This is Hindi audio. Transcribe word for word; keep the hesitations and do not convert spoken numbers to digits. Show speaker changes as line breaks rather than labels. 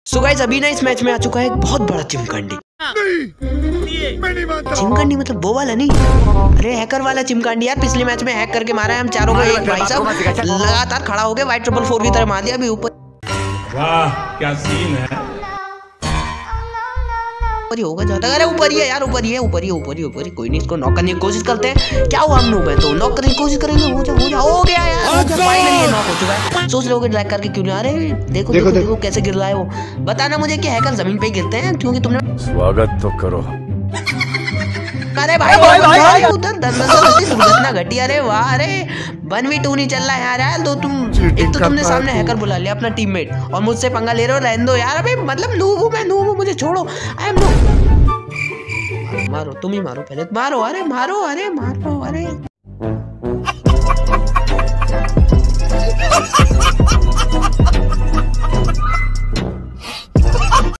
सो गाइस अभी ना इस मैच में आ चुका है एक बहुत बड़ा चिमकांडी। चिमकांडी मतलब वो वाला नहीं, अरे हैकर वाला चिमकांडी यार। पिछले मैच में हैक करके मारा है हम चारों को एक भाई साहब लगातार खड़ा हो गया, वाइट ट्रिपल फोर की तरह मार दिया। अभी ऊपर
वाह क्या सीन है,
ऊपर ही होगा जाता। अरे ऊपर ही है यार, ऊपर ही है, ऊपर ही ऊपर ही ऊपर ही। कोई नहीं, इसको नॉक करने की कोशिश करते हैं। क्या हुआ, हम लोग हैं तो नॉक करने की कोशिश करेंगे। हो जा हो जा, हो गया यार, फाइनली ये नॉक हो चुका है। सोच रहे होगे ड्रैग करके क्यों नहीं आ रहे। देखो देखो देखो, देखो कैसे गिर रहा है वो। बताना मुझे कि हैकर जमीन पे ही गिरते हैं क्योंकि तुमने
स्वागत तो करो।
अरे भाई भाई भाई उधर दुर्घटना घटी। अरे वाह, अरे वन वी टू नहीं चल रहा है यार। यार दो तुम, एक तो तुमने सामने हैकर बुला लिया अपना टीममेट और मुझसे पंगा ले रहे हो। रहने दो यार, अबे मतलब नूब हूं मैं, नूब हूं, मुझे छोड़ो। आई एम नो, मारो तुम ही मारो, पहले मारो। अरे मारो, अरे मारो, अरे